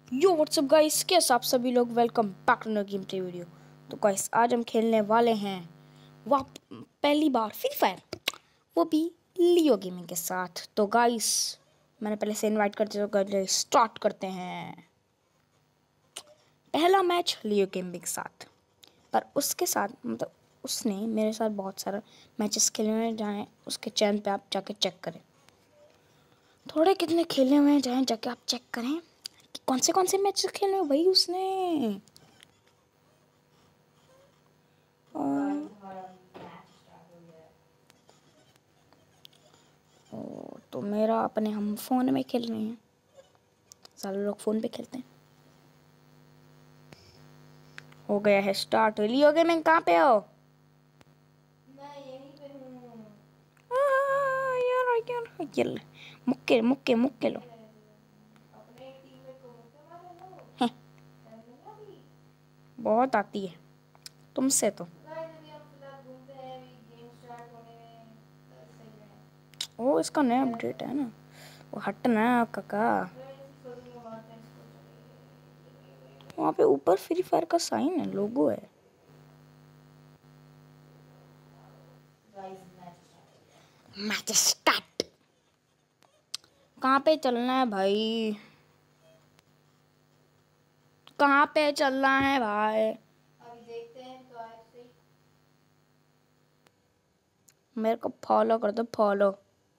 यो WhatsApp guys, कैसे आप सभी लोग। Welcome back to no game play video. तो गाइस आज हम खेलने वाले हैं वाह पहली बार फ्री फायर, वो भी लियो गेमिंग के साथ। तो गाइस मैंने पहले से इनवाइट कर दिया, तो स्टार्ट करते हैं। पहला मैच लियो गेमिंग के साथ, पर उसके साथ मतलब उसने मेरे साथ बहुत सारा मैचेस खेले हुए हैं, जहाँ उसके चैनल पे आप जाके चेक करें। थोड़े कितने खेले हुए हैं, जहाँ जाके आप चेक करें कि कौन से मैचेस खेले हुए भाई उसने। तो मेरा अपने हम फ़ोन में खेल रहे हैं, सारे लोग फ़ोन पे खेलते हैं। हो गया है स्टार्ट। लियो गेमिंग कहाँ पे हो? मैं यहीं पे हूँ। यार मुक्के मुक्के मुक्के लो। अपने टीम में को मुक्के मारे लो। हैं, नहीं अभी। बहुत आती है तुमसे तो। गाइस अभी हम फिलहाल घूमते हैं, अभी गेम स्टार्ट होने में 10 सेकंड। वो इसका नया अपडेट है ना, वो हटना काका। गाइस इसको भी मारते हैं इसको। चलिए वहाँ पे ऊपर फ्री फायर का साइन है, लोगो है। Guys match start. कहाँ पे चलना है भाई? कहाँ पे चलना है भाई? अभी देखते हैं तो ऐसे ही। मेरे को फॉलो कर दो, फॉलो।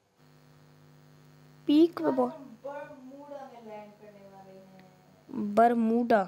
पीक पे गाइस बहुत हम बरमूडा में लैंड करने वाले हैं। बरमूडा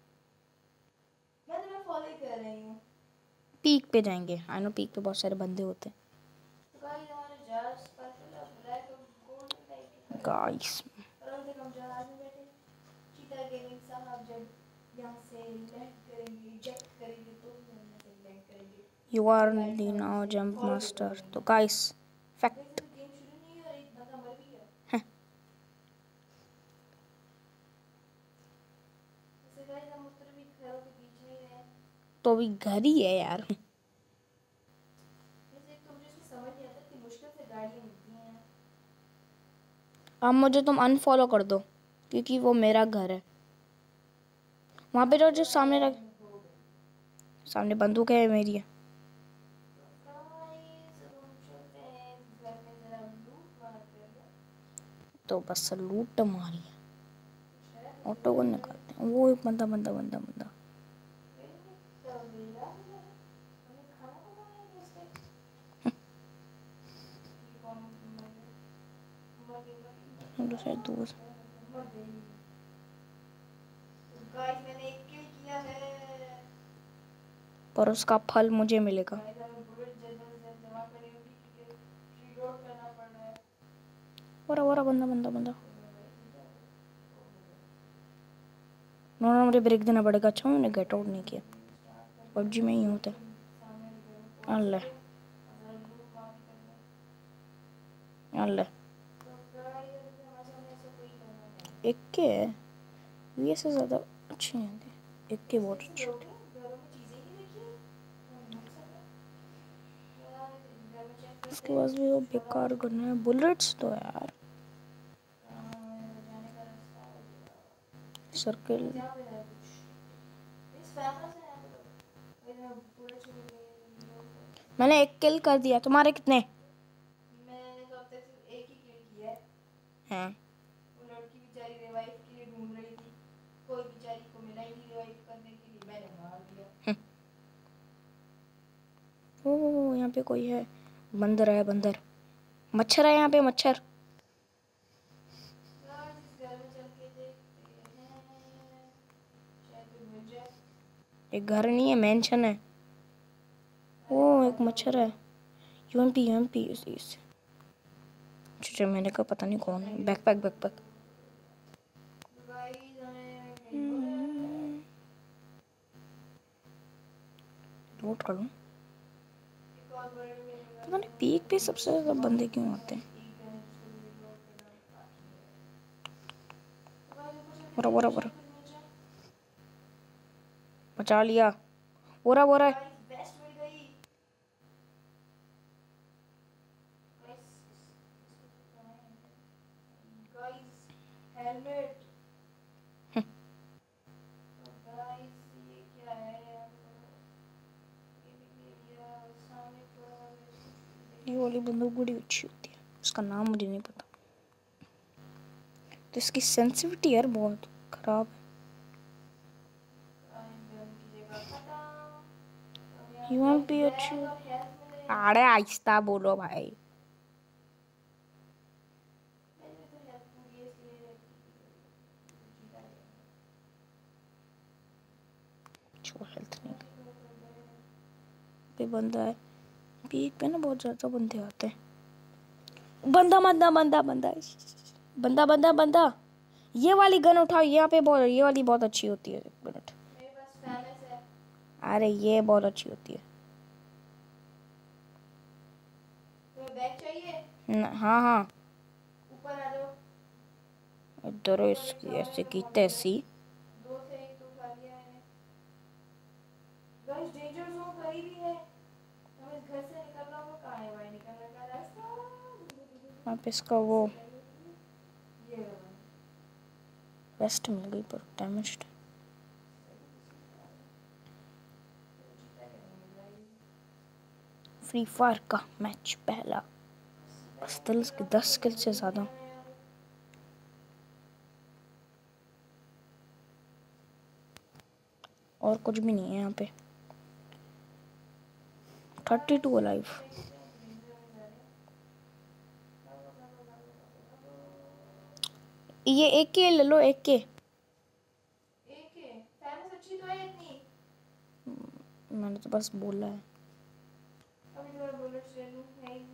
मैं तुम्हें फॉलो ही कर रही हूँ। पीक पे जाएंगे। आई नो पीक पे बहुत सारे बंदे होते हैं तो गाइस हमारे जहाज पर्पल और ब्लैक और गोल्डन टाइप के कलर के हैं। गाइस। और हम देखो हम जहाज में बैठे। चीता गेमिंग साहब जब यहाँ से लैंड करेंगे, जेट करेंगे तो भी हम यहाँ से लैंड करेंगे। यू तो आर गाइस दी हम नाउ इसे जंप फॉलो भी कर मास्टर। लेंगे। तो गाइस गाइस फैक्ट। अभी गेम शुरू नहीं है और एक बंदा मर भी गया। जैसे गाइस हम उस तरफ भी घरों के बीच में ही हैं। तो भी घर ही है यार। जैसे एक तो मुझे इसमें समझ नहीं आता कि मुश्किल से गाड़ियाँ मिलती हैं। अब मुझे तुम अनफॉलो कर दो, क्योंकि वो मेरा घर है। वहाँ पे जो सामने रख, हो गई। सामने बंदूक है मेरी है। तो गाइस अब हम चलते हैं इस घर में जरा लूट मार कर। तो बस लूट मारी है। कुछ है तो ऑटो को दिखाई दे। निकालते हैं। वो एक बंदा बंदा बंदा बंदा हमें खाना पकाना है इसके। ये कौन मर गया? मर गई मर गई मर तो शायद दोस्त। गई मर गई। तो गाइस मैंने एक किल किया है। पर उसका फल मुझे मिलेगा। गाइस हमें बुलेट जल्द से जमा करनी होगी क्योंकि रीलोड करना पड़ रहा है। वो बंदा बंदा बंदा। तो मैं भाई जीता हूँ। उन्होंने मुझे ब्रेक देना पड़ेगा। अच्छा मैंने गेट आउट नहीं किया। स्टार्ट कर दिया पबजी में ही होता है। तुम सामने वाले घर में पहुंच अल्ले चुके हो और जरा लूट मार भी कर लो। अल्ले तो गाइस अभी हमारे सामने ऐसा कोई बंदा है। एक के है, ये से ज़्यादा अच्छी हैं। एक के ऐसे बहुत ऐसे अच्छे लोग थे। हैं घरों में चीजें ही नहीं रखी। मर सकता। गाइस इस घर में चेक करते उसके हैं पास भी वो कुछ लगा बेकार हो तो। गन है। बुलेट्स तो यार जाने का रास्ता वगैरह। सर्किल। गाइस यहाँ पे है कुछ। इस फैमस है यहाँ पे तो। गाइस मैं बुलेट से रीलोड कर। मैंने एक किल कर दिया। तुम्हारे कितने मैंने तो अब तक सिर्फ एक ही किल किया है। हैं? वो लड़की बेचारी रिवाइव के लिए ढूंढ रही थी, कोई बेचारी को मिला ही नहीं रिवाइव करने के लिए, मैंने मार दिया। ओ यहाँ पे कोई है। बंदर है बंदर। मच्छर है यहाँ पे, मच्छर। गाइस इस घर में चल के देखते हैं, शायद कोई मिल जाए। एक घर नहीं है, मेंशन है। ओ अरे एक भागो मच्छर है। यूएमपी यूएमपी इस अच्छा मैंने कहा पता नहीं कौन है। Backpack backpack. गाइस हमें कहीं हो रहा है। नोट कर लूँ। एक और वर्ड मिलेगा पता नहीं तो पीक पे हमें सबसे बस ज़्यादा बंदे क्यों बस आते हैं। एक गन है जिसको रीलोड करना बाकी है। तो गाइस ऊपर चल के बोरा देखते बोरा हैं बोरा शायद कुछ मिल जाए। बचा लिया। बोरा बोरा है। गाइस वेस्ट मिल गई। Guys guys helmet. वाली बंदूक बड़ी अच्छी होती है, उसका नाम मुझे नहीं पता। तो इसकी सेंसिटिविटी यार बहुत खराब है। यूएम भी अच्छी। अरे आहिस्ता बोलो भाई। जो हेल्थ नहीं पे बंदा है, पीक पे ना बहुत ज्यादा बंदे आते हैं। बंदा बंदा बंदा बंदा बंदा बंदा बंदा, ये वाली गन उठाओ, यहाँ पे बहुत, ये वाली बहुत अच्छी होती है। एक मिनट, मेरे पास फैमस है। अरे ये बहुत अच्छी होती है। तुम्हें बैग चाहिए? हाँ हाँ, ऊपर आ जाओ। इधर इसकी ऐसे की तैसी। दो थे, एक तो उठा लिया मैंने। गाइस डेंजर जोन कहीं भी है, हमें इस घर से निकलना होगा। कहाँ है भाई निकलने का रास्ता? आप इसका वो ये रहा। वेस्ट मिल गई पर डैमेज। फ्री फायर का मैच पहला, बस 10 किल से ज़्यादा। और कुछ भी नहीं है यहाँ पे। 32 अलाइव। ये एक के ले लो, एक के। एक है फैमस अच्छी तो है इतनी। मैंने तो बस बोला है। अभी थोड़ा बुलेट्स ले लूं। है ही।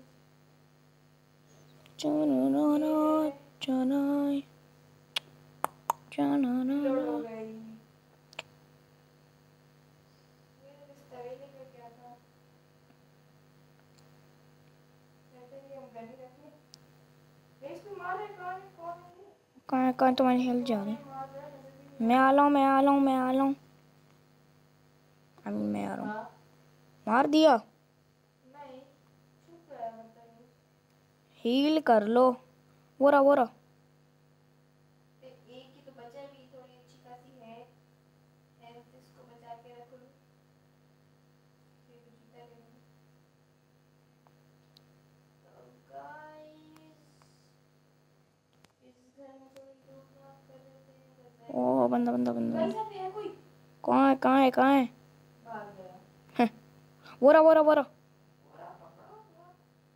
लोड हो गई। मेरे इस तवेले का क्या था? कहते हैं हम गन ही रखें। इसको मारे कौन कौन है ये? कहाँ तुम्हारी हेल्थ जा रही? मार रहा है नजर भी मैं आ रहा हूँ, मैं आ रहा हूँ, मैं आ रहा हूँ। मैं आ रहा हूँ। हाँ। मार दिया। नहीं चुप है मतलब हील कर लो। वो रहा, वो रहा। एक ही तो बचा भी थोड़ी अच्छी खासी है। हेल्थ इसको बचा के रख लो। फिर तो जीता लेंगे। तो गाइस इस घर में थोड़ी धूप भाप कर देते हैं। ओ बंदा बंदा बंदा। गाइस यहाँ पे है कोई। कहाँ है, कहाँ है, कहाँ है? भाग गया। वो रहा, वो रहा, वो रहा। पूरा पकड़ो पूरा।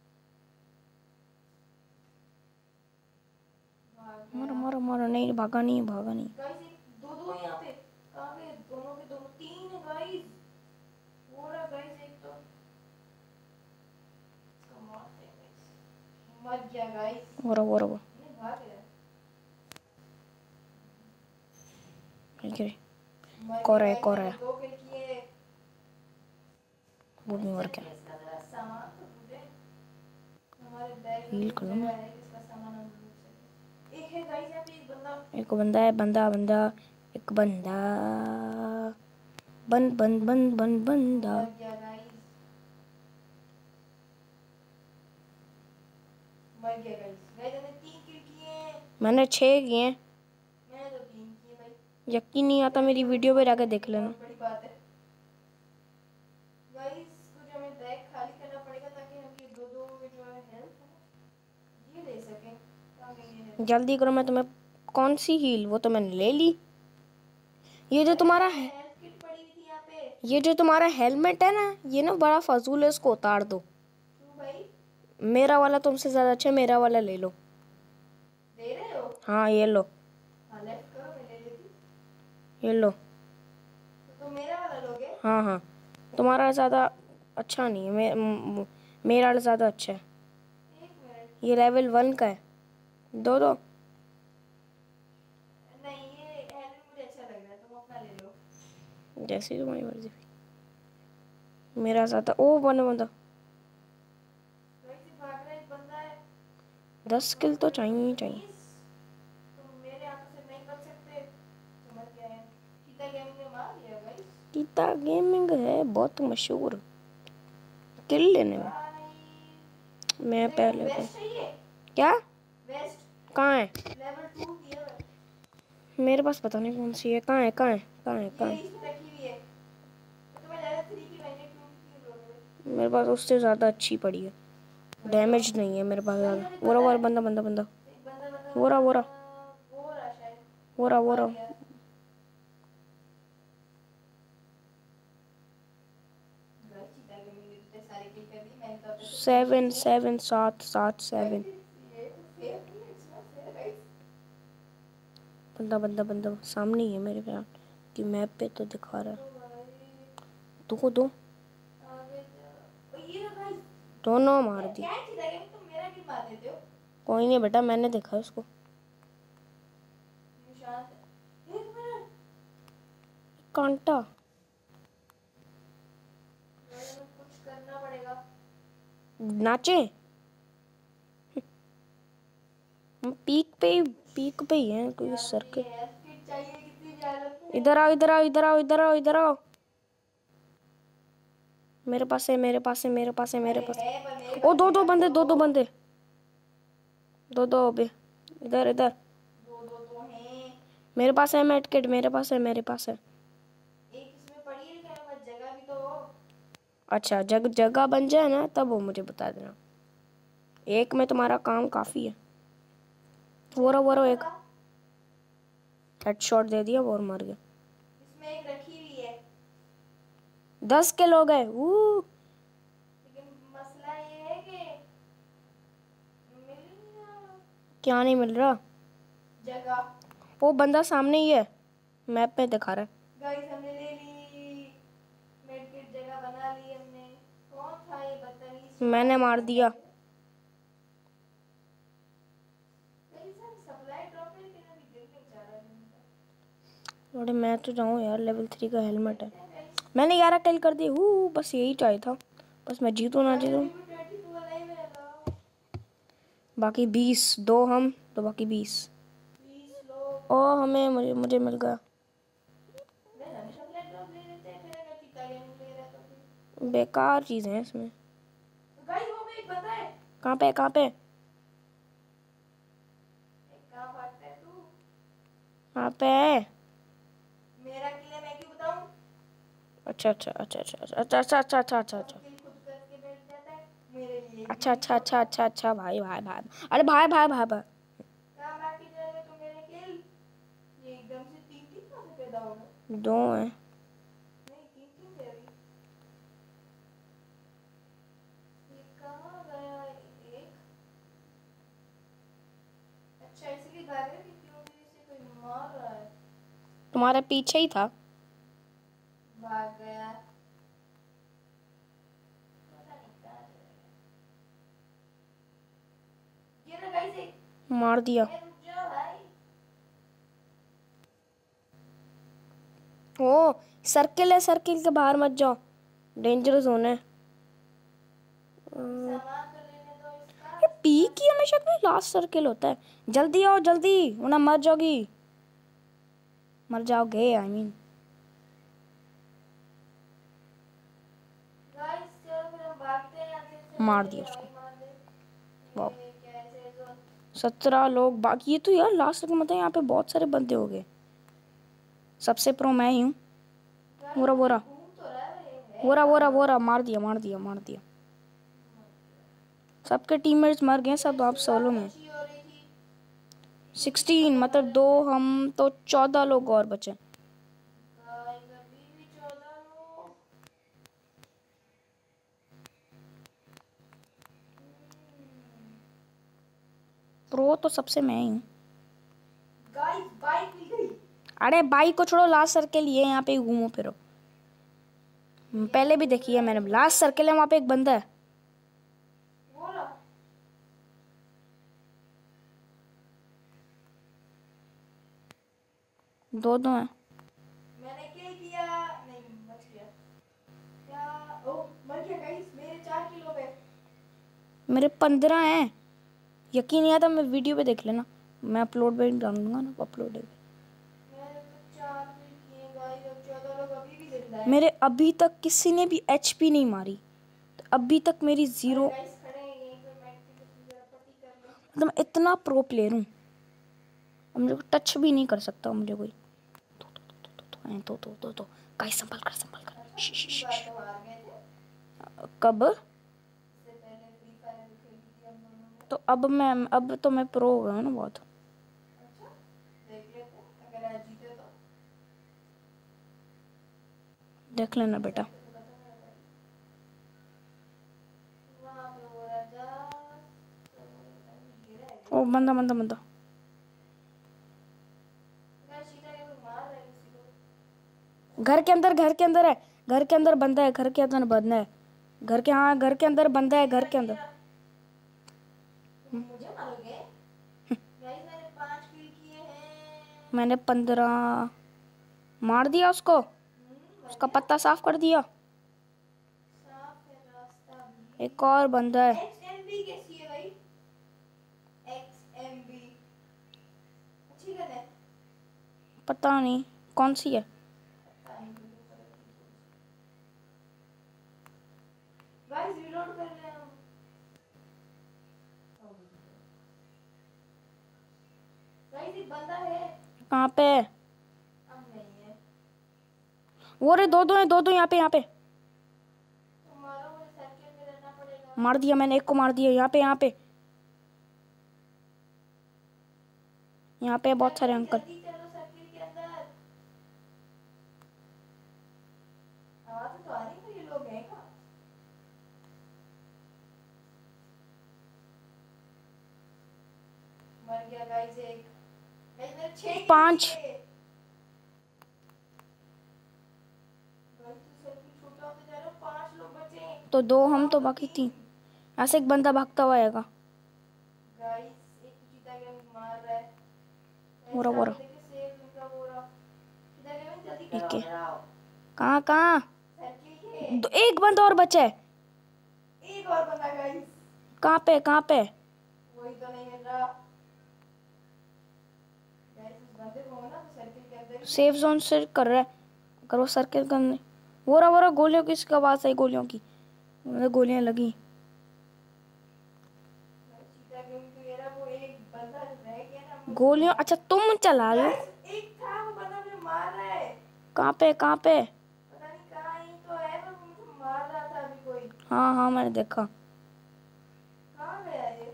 भाग मारो गया। मारो मारो, नहीं भागा नहीं, भागा नहीं। गाइस एक दो दो है यहाँ पे। कहाँ गए दोनों के दोनों? तीन है गाइस। वो रहा गाइस एक तो। इसको मारते हैं गाइस। मर गया गाइस। वो रहा, वो रहा, वो नहीं भाग गया। गिरे। मर कौर है, गया कौर गाइस। है। दो किल किए। वो भी मर गया। इसका जरा सामान तो ढूंढे। हमारे बैग में हील कुछ कर लो जगह ना। है जिसका सामान हम ढूंढ सके। एक है गाइस यहाँ पे एक बंदा। एक बंदा है, बंदा बंदा, एक बंदा। बन बन बन बन बंदा। मर गया गाइस। मर गया गाइस। गाइस हमने 3 किल किए हैं। मैंने 6 किए हैं। मैंने तो 3 किए भाई। यकीन नहीं आता, मेरी वीडियो पे जाकर देख लेना। बहुत बड़ी बात है। गाइस कुछ हमें बैग खाली करना पड़ेगा ताकि हम ये दो दो जो है हेल्थ है ये ले सकें। कहाँ गई ये हेल्थ? जल्दी करो, मैं तुम्हें कौन सी हील, वो तो मैंने ले ली। ये जो तुम्हारा है, हेल्थ किट पड़ी हुई थी यहाँ पे। ये जो तुम्हारा हेलमेट है ना, ये ना बड़ा फजूल है, इसको उतार दो। क्यों भाई? मेरा वाला तुमसे ज्यादा अच्छा है, मेरा वाला ले लो। दे रहे हो? हाँ ये लो, हाँ लेफ्ट करो मैं ले लेती। ये लो। तो मेरा वाला लोगे? हाँ हाँ, तुम्हारा ज़्यादा अच्छा नहीं है, मेरा वाला ज़्यादा अच्छा है। एक मिनट। ये लेवल 1 का है। दो दो। नहीं ये हेलमेट मुझे अच्छा लग रहा है तुम अपना ले लो। जैसी तुम्हारी मर्जी। मेरा ज़्यादा, ओ बंदा बंदा। वहीं से भाग रहा है एक बंदा है। 10 किल तो चाहिए ही चाहिए। प्लीज तुम मेरे हाथों से नहीं बच सकते। समझ गया है। चीता गेमिंग ने मार दिया गाइस। गीता गेमिंग है बहुत मशहूर किल लेने में। भाई मैं पहले तो वेस्ट चाहिए। क्या, वेस्ट कहाँ है? लेवल 2 की है। मेरे पास पता नहीं कौन सी है, कहाँ है, कहाँ है, कहाँ है, कहाँ ये है? इसमें रखी हुई है। तो तुम्हें लेवल 3 की मैंने 2 की लोगे। मेरे पास उससे ज़्यादा अच्छी पड़ी है। डैमेज नहीं है मेरे पास ज़्यादा। वो रहा बंदा बंदा बंदा, एक बंदा बंदा वो रहा वो रहा शायद। वो रहा आ गया। गाइस चीता के मैंने इतने सारे किल कर दी, मैंने तो अब तक 7 7 7 7 7। ये तो फेयर नहीं है, इट्स नॉट फेयर गाइस। बंदा बंदा बंदा सामने ही है मेरे ख्याल कि मैप पे तो दिखा रहा है। तो भाई दो दो आगे जा। ओ ये रहा गाइस। दोनों मार दी। क्या चीता के तुम मेरा किल मार देते हो? कोई नहीं बेटा, मैंने देखा उसको। शांत है। एक मिनट कांटा गाइस, हमें कुछ करना पड़ेगा। नाचे। हम पीक पे ही हैं कोई सर के। हेल्थ किट चाहिए कितनी ज्यादा। इधर आओ इधर आओ इधर आओ इधर आओ इधर आओ। मेरे पास है मेरे पास है मेरे पास है मेरे पास। है पर मेरे ओ पास दो है, दो बंदे दो अबे। इधर इधर दो दो तो हैं। मेरे पास है मेड किट, मेरे पास है मेरे पास है। एक इसमें पड़ी है, लेकिन हमारी जगह भी तो हो। अच्छा जगह बन जाए ना तब वो मुझे बता देना। एक में तुम्हारा काम काफी है। वो रहा एक हेडशॉट दे दिया वो और मर गया। इसमें एक रखी हुई है, 10 के लोग हैं। लेकिन मसला ये है कि मिल ही नहीं रहा क्या नहीं मिल रहा? जगह। वो बंदा सामने ही है, मैप पे दिखा रहा है। गाइस हमने ले ली मेडकिट, जगह बना ली हमने। कौन था ये बदतमीज? मैंने मार दिया। मेरी सर सप्लाई ड्रॉप है, लेकिन अभी गिर नहीं जा रहा है इनका। अरे मैं तो जाऊँ यार, लेवल 3 का हेलमेट है। मैंने 11 किल कर दी। बस यही चाहिए था, बस मैं जीतूँ ना जीतूँ। बाकी 20, 2 हम तो बाकी 20। ओ हमें मुझे मिल गया। बेकार चीज़ें हैं इसमें। कहाँ पे कहाँ पे कहाँ पे है? मेरा किले मैं क्यों बताऊं? अच्छा अच्छा अच्छा अच्छा अच्छा अच्छा अच्छा अच्छा अच्छा अच्छा किल खुद करके बैठ जाता है मेरे लिए। अच्छा अच्छा अच्छा अच्छा अच्छा भाई भाई भाई। अरे भाई भाई भाई भाई। कहाँ बाकी जाएगा तो मेरे किल? ये एकदम से तीन तीन कहाँ से पैदा हो गए? 2 हैं। नहीं तीन तीन थे अभी। ये कहाँ गया एक? अच्छा इसलिए भाग रहे थे क्योंकि इसे कोई मार रहा है। तुम्हारे पीछे ही था। भाग गया। पता नहीं कहाँ जाएगा। ये ना गाइस एक। मार दिया। रुक जाओ भाई। ओ सर्किल है, सर्किल के बाहर मत जाओ, डेंजरस जोन है। सामान तो लेने दो इसका। ये पी की हमेशा कोई लास्ट सर्किल होता है। जल्दी आओ जल्दी, वरना मर जाओगी, मर जाओगे आई मीन। गाइस चलो फिर हम भागते हैं यहाँ से। मार दिया उसको। मार दे। वाह। ये क्या है जोन? 17 लोग बाकी। ये तो यार लास्ट सर्किल मतलब यहाँ पे बहुत सारे बंदे हो गए। सबसे प्रो मैं ही हूँ। वोरा वोरा घूम तो रहा है। वोरा वोरा वोरा मार दिया मार दिया मार दिया। सबके टीममेट्स मर गए, सब आप सोलो में। अच्छी हो रही थी। 16 मतलब 2 हम तो 14 लोग और बचे। गाइस अभी भी 14 लोग। प्रो तो सबसे मैं ही हूँ। गाइस बाइक मिल गई। अरे बाइक को छोड़ो, लास्ट सर्किल ये यहाँ पे घूमो फिरो। पहले भी देखी है मैंने, लास्ट सर्किल है वहाँ पे एक बंदा है। वो लो। दो हैं। मैंने किल किया। नहीं बच गया। क्या? ओ मर गया गाइस, मेरे 4 किल हो गए। मेरे 15 हैं। यकीन नहीं आता मैं वीडियो पे देख लेना, मैं अपलोड पे डाल दूंगा ना, अपलोड है। मैंने तो 4 किल किए गाइस, अब 14 लोग अभी भी जिंदा हैं। मेरे अभी तक किसी ने भी एचपी नहीं मारी, तो अभी तक मेरी 0। गाइस खड़े हैं यहीं पे, मैं जरा पट्टी कर लूं। मतलब मैं इतना प्रो प्लेयर हूँ, अब मुझे टच भी नहीं कर सकता मुझे कोई। तो गाइस संभल कर संभल कर। पिछली बार तो हार गए थे। कब? इससे पहले फ्री फायर में खेले तो अब तो मैं प्रो हो गया हूँ ना बहुत। अच्छा देख लेते हैं, अगर आज जीते तो देख लेना बेटा। वहाँ पे वो राजा गिरा है। ओ बंदा बंदा बंदा। मैं चीता के मार रहा है किसी को। घर के अंदर है। घर के अंदर बंदा है। घर के अंदर बंदा है। घर के हाँ घर के अंदर बंदा है। घर के अंदर। मुझे मारोगे? गाइस मैंने 5 किल किए हैं। मैंने 15 मार दिया उसको। उसका पत्ता साफ कर दिया। साफ है रास्ता भी। एक और बंदा है। XMB कैसी है भाई? XMB अच्छी गन है। पता नहीं कौन सी है। पता नहीं मुझे पता नहीं। गाइस रीलोड कर रहे हैं हम। गाइस एक बंदा है। कहाँ पे? अब नहीं है। वो रे दो है दो यहाँ पे। तो मारो, मुझे सर्किल में रहना पड़ेगा। मार दिया मैंने। एक को मार दिया। यहाँ पे बहुत सारे अंकल। जल्दी चलो सर्किल के अंदर। आवाज तो आ रही है, ये लोग हैं कहाँ? मर गया गाइस एक। गाइस मेरे 6 किल 5 किए। गाइस तो सर्किल छोटा होता जा रहा है, 5 लोग बचे हैं। तो 2 हम तो बाकी 3। ऐसे एक बंदा भागता हुआ आएगा। गाइस एक चीता के मार रहा है। वो रहा। देखिए सेव उनका वो रहा। चीता के जल्दी ठीक करो है। कराओ। कहाँ सर्किल के एक बंदा और बचा है। एक और बंदा गाइस। कहाँ पे? वही तो नहीं मिल रहा। गाइस उस बंदे को ना तो सर्किल के अंदर सेफ जोन से कर रहा है। अगर वो सर्किल करने वो रहा गोलियों की इसकी आवाज आई। गोलियों की गोलियां लगी। चीता के उनको ये रहा, वो एक बंदा रह गया ना। गोलियां अच्छा तुम चला लो। गाइस एक था वो बंदा मुझे मार रहा है। कहाँ पे? पता नहीं कहाँ ही तो है, पर वो मुझे मार रहा था अभी कोई। हाँ मैंने देखा। कहाँ गया ये?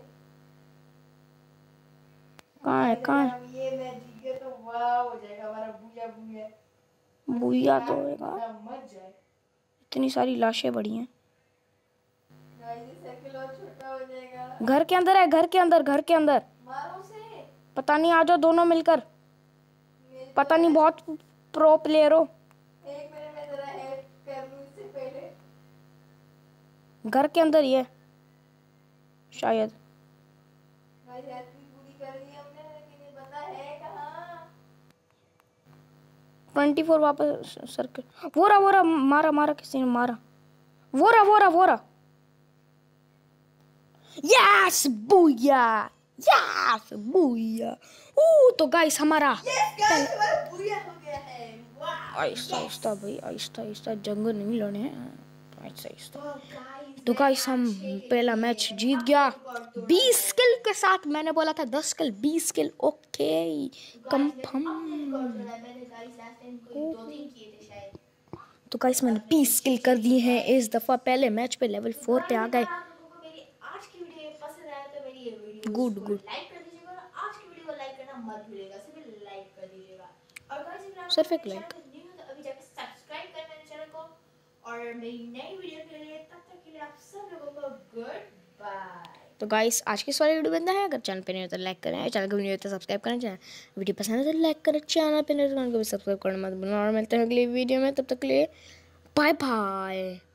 कहाँ है? हम ये मैच जीत गए तो वाह हो जाएगा हमारा। बुया बुया तो होगा। मत जाए। इतनी सारी लाशें पड़ी हैं। गाइस ये सर्किल और छोटा हो जाएगा। घर के अंदर है। घर के अंदर। मारो उसे। पता नहीं आ जाओ दोनों मिलकर। पता नहीं बहुत प्रो प्लेयर हो। एक मिनट में जरा हेल्प कर लूं इससे पहले। घर के अंदर ही है शायद। भाई हेल्प भी पूरी कर दी हमने, लेकिन ये बंदा है कहाँ? 24 वापस सर्किल। वो रहा मारा किसी ने मारा। वो रहा। Yes booyah. तो गाइस हमारा गाइस हमारा बुया हो गया है। वाह आहिस्ता भाई आहिस्ता जंग नहीं लड़े हैं। आहिस्ता। गाइस तो गाइस हम पहला मैच जीत गया 20 किल के साथ। मैंने बोला था 10 किल 20 किल। Okay confirm. मैंने गाइस लास्ट टाइम कोई 2-3 किए थे शायद। तो गाइस मैंने 20 किल कर दिए हैं इस दफा। पहले मैच पे लेवल 4 पे आ गए। आप लोगों को मेरी आज की वीडियो पसंद आया तो मेरी ये वीडियो गुड लाइक कर दीजिएगा, और आज की वीडियो को लाइक करना मत भूलिएगा, सिर्फ लाइक कर दीजिएगा। और गाइस अगर आप सिर्फ एक मेरे लाइक। चैनल पे न्यू हो तो अभी जाकर सब्सक्राइब कर मेरे चैनल को। और मेरी नई वीडियो के लिए तब तक के लिए आप सब लोगों को गुड बाय। तो गाइस आज की वाली वीडियो बनता है। अगर चैनल पे नहीं हो तो लाइक करें। चैनल को नहीं हो तो सब्सक्राइब करें। चैनल वीडियो पसंद है तो लाइक करें। चैनल पे नहीं तो चैनल को भी सब्सक्राइब करना मत भूलना। और मिलते हैं अगली वीडियो में। तब तक के लिए बाय बाय।